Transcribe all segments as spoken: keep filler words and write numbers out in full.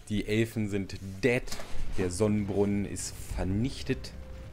Die Elfen sind dead. Der Sonnenbrunnen ist vernichtet.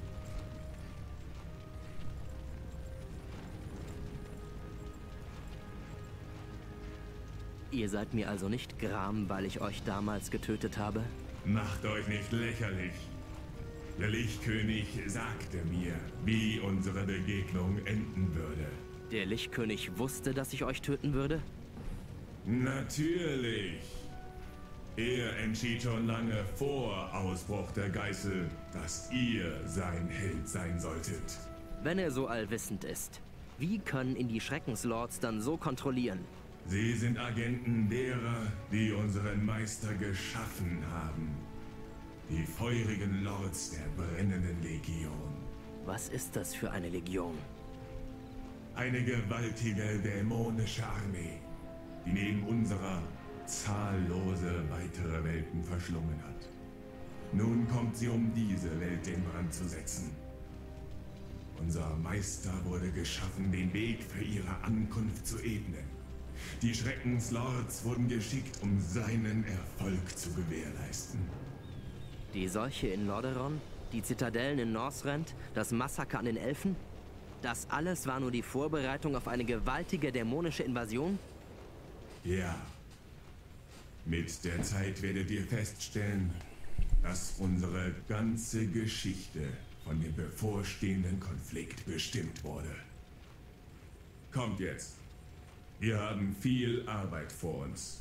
Ihr seid mir also nicht gram, weil ich euch damals getötet habe? Macht euch nicht lächerlich. Der Lichtkönig sagte mir, wie unsere Begegnung enden würde. Der Lichtkönig wusste, dass ich euch töten würde? Natürlich. Er entschied schon lange vor Ausbruch der Geißel, dass ihr sein Held sein solltet. Wenn er so allwissend ist, wie können ihn die Schreckenslords dann so kontrollieren? Sie sind Agenten derer, die unseren Meister geschaffen haben. Die feurigen Lords der brennenden Legion. Was ist das für eine Legion? Eine gewaltige dämonische Armee, die neben unserer zahllose weitere Welten verschlungen hat. Nun kommt sie, um diese Welt in Brand zu setzen. Unser Meister wurde geschaffen, den Weg für ihre Ankunft zu ebnen. Die Schreckenslords wurden geschickt, um seinen Erfolg zu gewährleisten. Die Seuche in Lordaeron, die Zitadellen in Northrend, das Massaker an den Elfen? Das alles war nur die Vorbereitung auf eine gewaltige dämonische Invasion? Ja. Mit der Zeit werdet ihr feststellen, dass unsere ganze Geschichte von dem bevorstehenden Konflikt bestimmt wurde. Kommt jetzt. Wir haben viel Arbeit vor uns.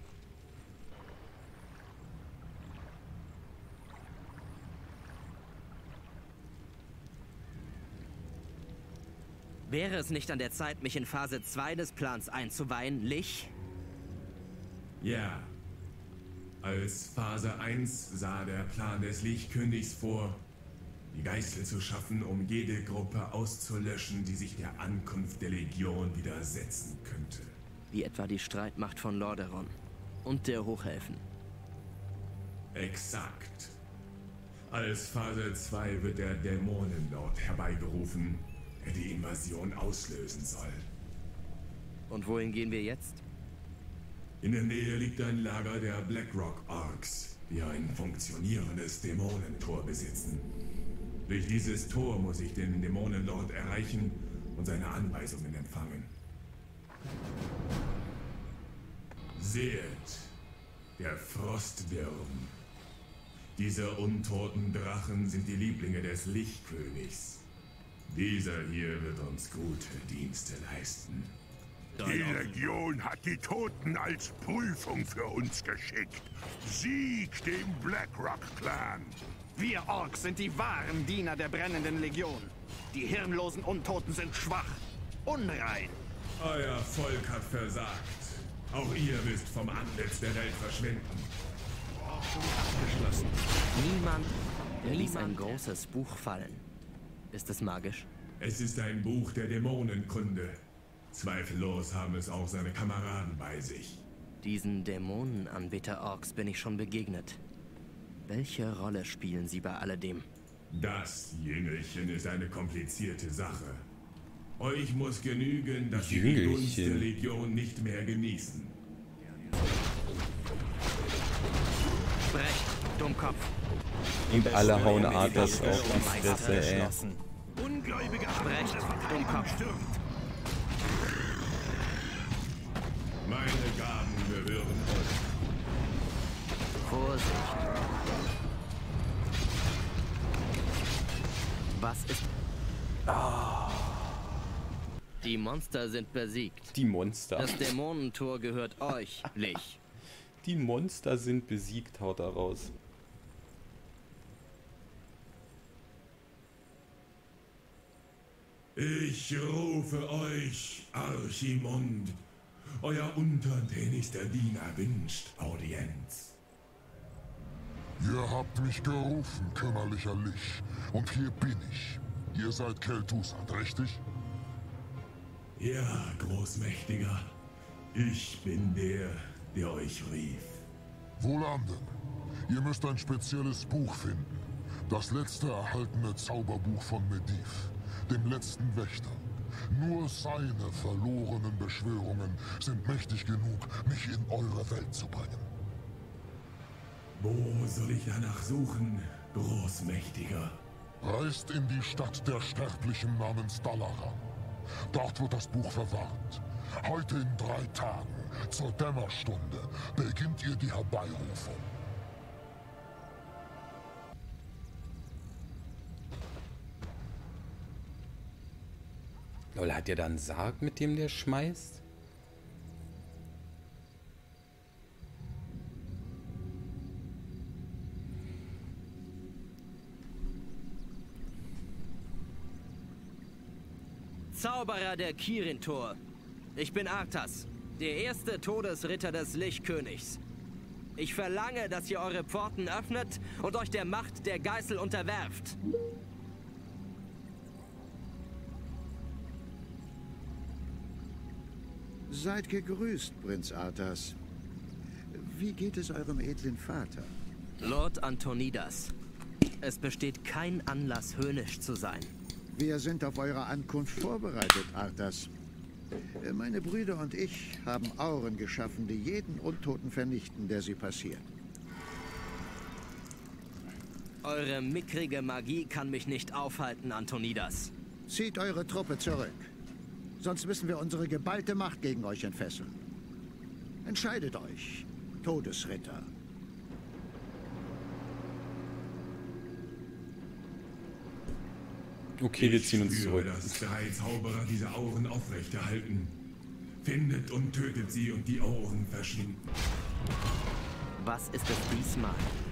Wäre es nicht an der Zeit, mich in Phase zwei des Plans einzuweihen, Lich? Ja. Als Phase eins sah der Plan des Lichtkönigs vor, die Geißel zu schaffen, um jede Gruppe auszulöschen, die sich der Ankunft der Legion widersetzen könnte. Wie etwa die Streitmacht von Lordaeron und der Hochelfen. Exakt. Als Phase zwei wird der Dämonenlord herbeigerufen, der die Invasion auslösen soll. Und wohin gehen wir jetzt? In der Nähe liegt ein Lager der Blackrock Orks, die ein funktionierendes Dämonentor besitzen. Durch dieses Tor muss ich den Dämonenlord erreichen und seine Anweisungen empfangen. Seht, der Frostwurm. Diese untoten Drachen sind die Lieblinge des Lichtkönigs. Dieser hier wird uns gute Dienste leisten. Die Legion hat die Toten als Prüfung für uns geschickt. Sieg dem Blackrock-Clan! Wir Orks sind die wahren Diener der brennenden Legion. Die hirnlosen Untoten sind schwach, unrein. Euer Volk hat versagt. Auch ihr müsst vom Antlitz der Welt verschwinden. Abgeschlossen. Niemand der ließ ein großes Buch fallen. Ist es magisch? Es ist ein Buch der Dämonenkunde. Zweifellos haben es auch seine Kameraden bei sich. Diesen Dämonenanbeter-Orks bin ich schon begegnet. Welche Rolle spielen sie bei alledem? Das, Jüngelchen, ist eine komplizierte Sache. Euch muss genügen, dass sie die Jüngelchen. Gunst der Legion nicht mehr genießen. Sprecht, Dummkopf. Und alle hauen Arthas auf die Fresse, ey. Ungläubige Sprecht, Dummkopf. Meine Gaben berühren euch. Vorsicht. Was ist... Die Monster sind besiegt. Die Monster. Das Dämonentor gehört euch, Lich. Die Monster sind besiegt, haut er raus. Ich rufe euch, Archimond. Euer untertänigster Diener wünscht Audienz. Ihr habt mich gerufen, kümmerlicher Lich. Und hier bin ich. Ihr seid Kel'Thuzad, richtig? Ja, Großmächtiger. Ich bin der, der euch rief. Wohlan denn. Ihr müsst ein spezielles Buch finden. Das letzte erhaltene Zauberbuch von Medivh, dem letzten Wächter. Nur seine verlorenen Beschwörungen sind mächtig genug, mich in eure Welt zu bringen. Wo soll ich danach suchen, Großmächtiger? Reist in die Stadt der Sterblichen namens Dalaran. Dort wird das Buch verwahrt. Heute in drei Tagen, zur Dämmerstunde, beginnt ihr die Herbeirufung. Lol, hat der da einen Sarg, mit dem der schmeißt? Zauberer der Kirin-Tor. Ich bin Arthas, der erste Todesritter des Lichtkönigs. Ich verlange, dass ihr eure Pforten öffnet und euch der Macht der Geißel unterwerft. Seid gegrüßt, Prinz Arthas. Wie geht es eurem edlen Vater? Lord Antonidas. Es besteht kein Anlass, höhnisch zu sein. Wir sind auf eure Ankunft vorbereitet, Arthas. Meine Brüder und ich haben Auren geschaffen, die jeden Untoten vernichten, der sie passiert. Eure mickrige Magie kann mich nicht aufhalten, Antonidas. Zieht eure Truppe zurück. Sonst müssen wir unsere geballte Macht gegen euch entfesseln. Entscheidet euch, Todesritter. Okay, wir ziehen uns Ich spüre, zurück. dass drei Zauberer diese Auren aufrechterhalten. Findet und tötet sie und die Auren verschwinden. Was ist es diesmal?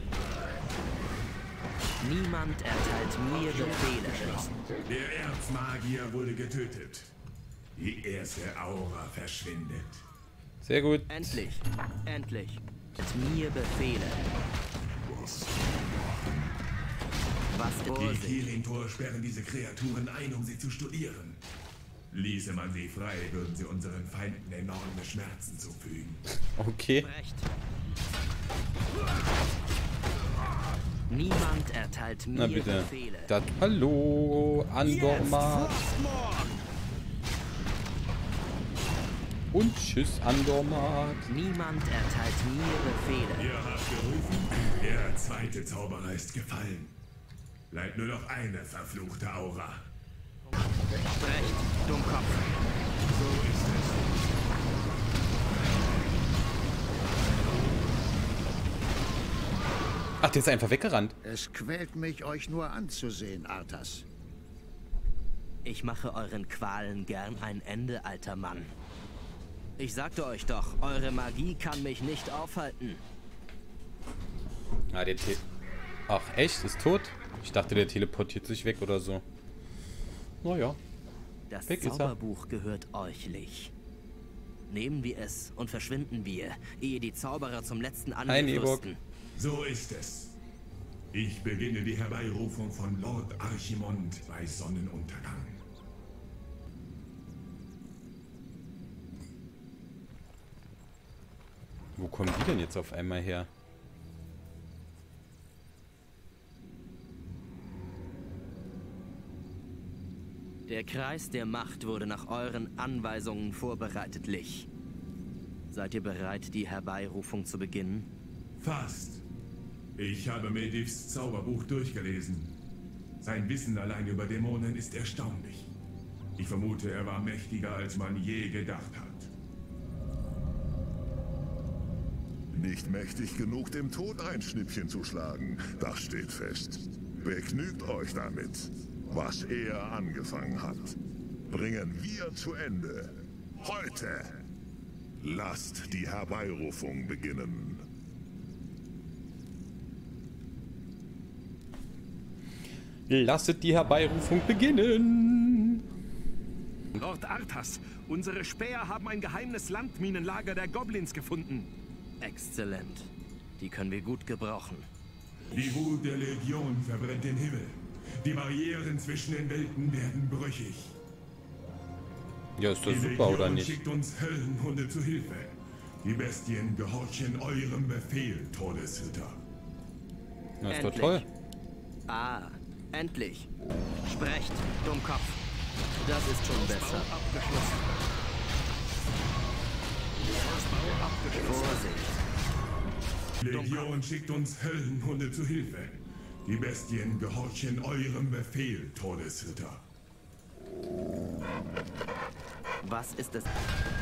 Niemand erteilt mir Befehle. Der Erzmagier wurde getötet. Die erste Aura verschwindet. Sehr gut. Endlich, endlich. Mit mir Befehle. Was Die Vorsicht. Kirin-Tor sperren diese Kreaturen ein, um sie zu studieren. Ließe man sie frei, würden sie unseren Feinden enorme Schmerzen zufügen. Okay. Recht. Niemand erteilt Na mir bitte. Befehle. Das, hallo, Andorma. Und tschüss, Andorma. Niemand erteilt mir Befehle. Ihr habt gerufen, der zweite Zauberer ist gefallen. Bleibt nur noch eine verfluchte Aura. Recht, Dummkopf. So ist es. Ach, der ist einfach weggerannt. Es quält mich, euch nur anzusehen, Arthas. Ich mache euren Qualen gern ein Ende, alter Mann. Ich sagte euch doch, eure Magie kann mich nicht aufhalten. Ah, der Te Ach, echt? Ist tot? Ich dachte, der teleportiert sich weg oder so. Naja. Das Weg ist er. Zauberbuch gehört euch, Lich. Nehmen wir es und verschwinden wir, ehe die Zauberer zum letzten Ein Angriff Ewok. rüsten. So ist es. Ich beginne die Herbeirufung von Lord Archimond bei Sonnenuntergang. Wo kommen die denn jetzt auf einmal her? Der Kreis der Macht wurde nach euren Anweisungen vorbereitet, Lich. Seid ihr bereit, die Herbeirufung zu beginnen? Fast. Ich habe Medivhs Zauberbuch durchgelesen. Sein Wissen allein über Dämonen ist erstaunlich. Ich vermute, er war mächtiger, als man je gedacht hat. Nicht mächtig genug, dem Tod ein Schnippchen zu schlagen. Das steht fest. Begnügt euch damit. Was er angefangen hat, bringen wir zu Ende. Heute. Lasst die Herbeirufung beginnen. Lasset die Herbeirufung beginnen. Lord Arthas, unsere Späher haben ein geheimes Landminenlager der Goblins gefunden. Exzellent. Die können wir gut gebrauchen. Die Wut der Legion verbrennt den Himmel. Die Barrieren zwischen den Welten werden brüchig. Ja, ist das Die super, oder Legion nicht? schickt uns Höllenhunde zu Hilfe. Die Bestien gehorchen eurem Befehl, Todesritter. Na, ist doch Endlich. toll. Ah, endlich. Sprecht, Dummkopf. Das ist schon besser. Abgeschlossen. Ausbau abgeschlossen. Vorsicht. Dummkopf. Legion schickt uns Höllenhunde zu Hilfe. Die Bestien gehorchen eurem Befehl, Todesritter. Was ist es?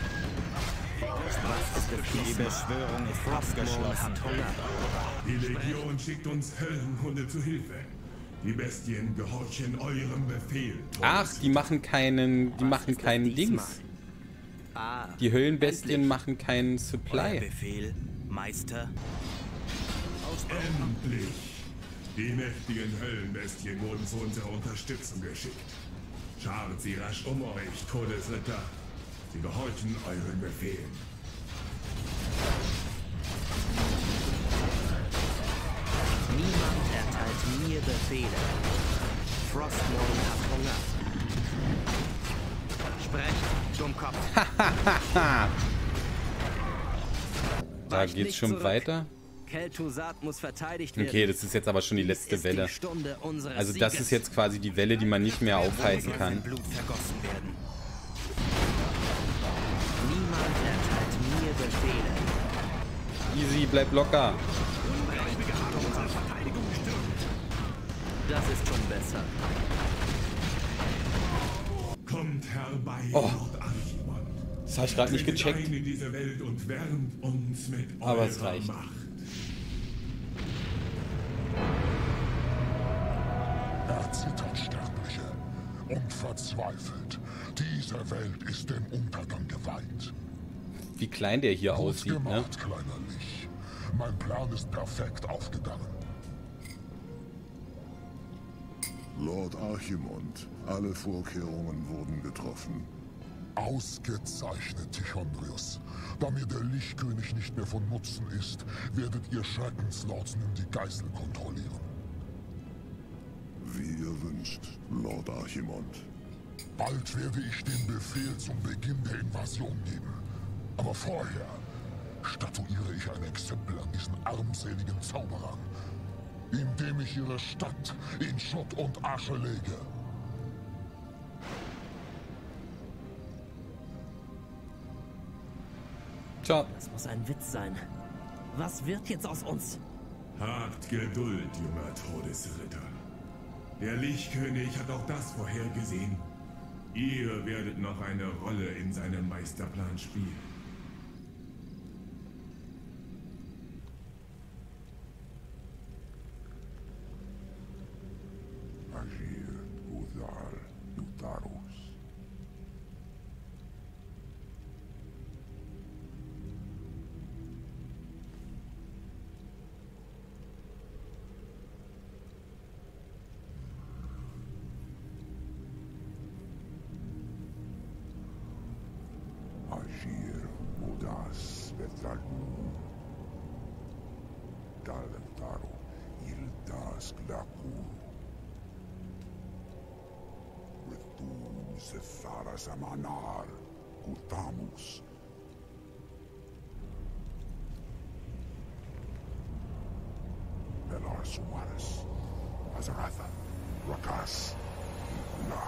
Was ist es? Die Beschwörung ist abgeschlossen. Die Legion schickt uns Höllenhunde zu Hilfe. Die Bestien gehorchen eurem Befehl, Todesritter. Ach, die machen keinen, die machen keinen Dings. Ah, Die Höllenbestien endlich. machen keinen Euer Supply. Befehl, Meister. Endlich! Die mächtigen Höllenbestien wurden zu unserer Unterstützung geschickt. Schart sie rasch um euch, Todesritter. Sie gehorchen euren Befehlen. Niemand erteilt mir Befehle. Frostmourne hat Hunger. Sprecht, Dummkopf. Da Weicht geht's nicht schon zurück. weiter. Kel'Thuzad muss verteidigt werden. Okay, das ist jetzt aber schon die Dies letzte ist Welle. Die Stunde unseres Also das Sieges. ist jetzt quasi die Welle, die man nicht mehr aufhalten Sein kann. Blut vergossen werden. Niemand erteilt mir Befehle. Easy, bleib locker. Das ist schon besser. Kommt herbei, Oh. Lord Archimond. Das habe ich gerade nicht Tretet gecheckt. ein in diese Welt und wärmt uns mit Aber eurer es reicht. Macht. Er zittert, Sterbliche, und verzweifelt. Diese Welt ist dem Untergang geweiht. Wie klein der hier Gut aussieht, ne? gemacht, kleiner Lich. Mein Plan ist perfekt aufgegangen. Lord Archimond, alle Vorkehrungen wurden getroffen. Ausgezeichnet, Tichondrius. Da mir der Lichtkönig nicht mehr von Nutzen ist, werdet ihr Schreckenslords nun die Geißel kontrollieren. Wie ihr wünscht, Lord Archimond. Bald werde ich den Befehl zum Beginn der Invasion geben. Aber vorher statuiere ich ein Exempel an diesen armseligen Zauberern, indem ich ihre Stadt in Schutt und Asche lege. Ciao. Das muss ein Witz sein. Was wird jetzt aus uns? Habt Geduld, junger Todesritter. Der Lichtkönig hat auch das vorhergesehen. Ihr werdet noch eine Rolle in seinem Meisterplan spielen. Agir, Udal, Utarus. Agir, Udas, Vetralu. Dalentaro, Ildas, Glaku. Ritum, Sethara, Samanar, Gutamus. Belar Sumaris, Azaratha, Rakas, La.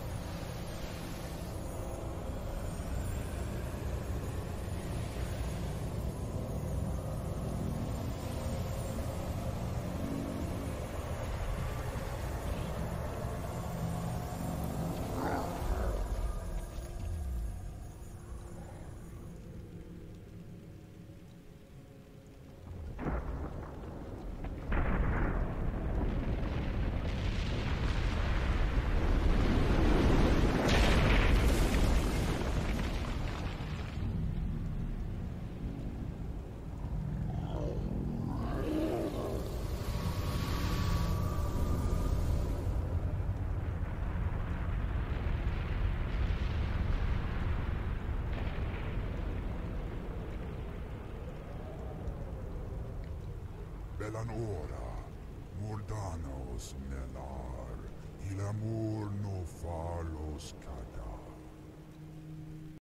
Belanora, Mordanos Melar, Il amor no falos cada.